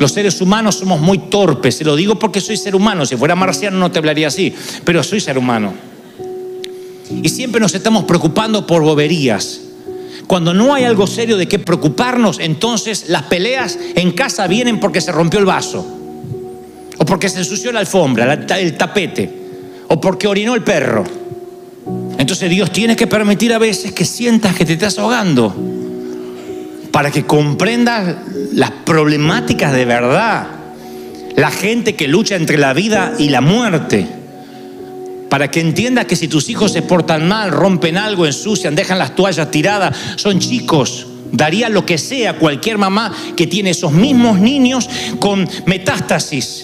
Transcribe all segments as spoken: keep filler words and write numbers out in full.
Los seres humanos somos muy torpes. Se lo digo porque soy ser humano. Si fuera marciano no te hablaría así, pero soy ser humano. Y siempre nos estamos preocupando por boberías. Cuando no hay algo serio de qué preocuparnos, entonces las peleas en casa vienen porque se rompió el vaso, o porque se ensució la alfombra, el tapete, o porque orinó el perro. Entonces Dios tiene que permitir a veces que sientas que te estás ahogando, para que comprendas las problemáticas de verdad. La gente que lucha entre la vida y la muerte. Para que entiendas que si tus hijos se portan mal, rompen algo, ensucian, dejan las toallas tiradas, son chicos. Daría lo que sea cualquier mamá que tiene esos mismos niños con metástasis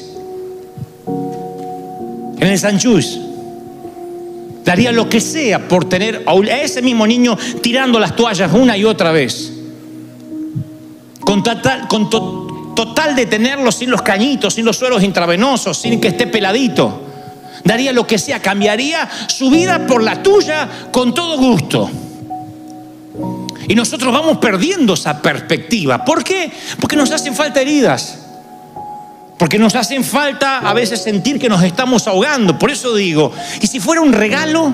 en el Sanchús. Daría lo que sea por tener a ese mismo niño tirando las toallas una y otra vez. Con total, con to, total de tenerlo sin los cañitos, sin los sueros intravenosos, sin que esté peladito. Daría lo que sea, cambiaría su vida por la tuya con todo gusto. Y nosotros vamos perdiendo esa perspectiva. ¿Por qué? Porque nos hacen falta heridas. Porque nos hacen falta a veces sentir que nos estamos ahogando. Por eso digo, ¿y si fuera un regalo?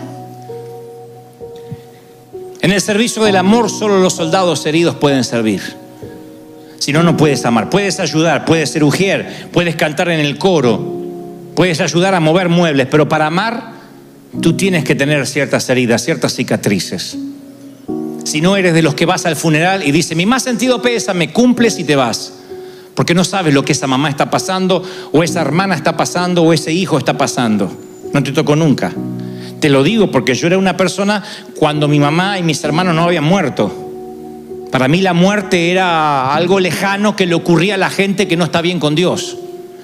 En el servicio del amor solo los soldados heridos pueden servir. Si no, no puedes amar. Puedes ayudar, puedes ser ujier, puedes cantar en el coro, puedes ayudar a mover muebles, pero para amar tú tienes que tener ciertas heridas, ciertas cicatrices. Si no eres de los que vas al funeral y dice, mi más sentido pésame, cumples y te vas. Porque no sabes lo que esa mamá está pasando, o esa hermana está pasando, o ese hijo está pasando. No te tocó nunca. Te lo digo porque yo era una persona cuando mi mamá y mis hermanos no habían muerto. Para mí la muerte era algo lejano que le ocurría a la gente que no está bien con Dios.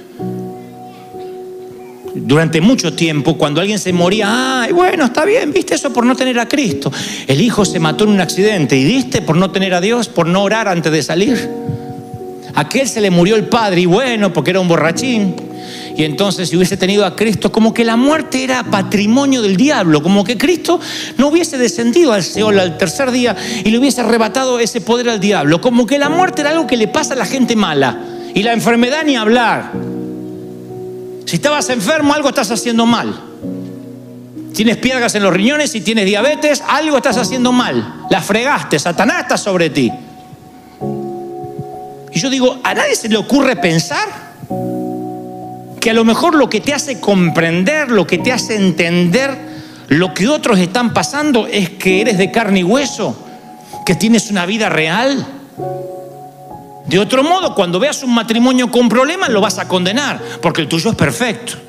Durante mucho tiempo, cuando alguien se moría, ay, bueno, está bien, viste, eso por no tener a Cristo. El hijo se mató en un accidente, y viste, por no tener a Dios, por no orar antes de salir. Aquel se le murió el padre, y bueno, porque era un borrachín. Y entonces si hubiese tenido a Cristo, como que la muerte era patrimonio del diablo, como que Cristo no hubiese descendido al Seol al tercer día y le hubiese arrebatado ese poder al diablo. Como que la muerte era algo que le pasa a la gente mala, y la enfermedad ni hablar. Si estabas enfermo, algo estás haciendo mal. Tienes piedras en los riñones y tienes diabetes, algo estás haciendo mal. La fregaste, Satanás está sobre ti. Y yo digo, ¿a nadie se le ocurre pensar que a lo mejor lo que te hace comprender, lo que te hace entender lo que otros están pasando es que eres de carne y hueso, que tienes una vida real? De otro modo, cuando veas un matrimonio con problemas, lo vas a condenar, porque el tuyo es perfecto.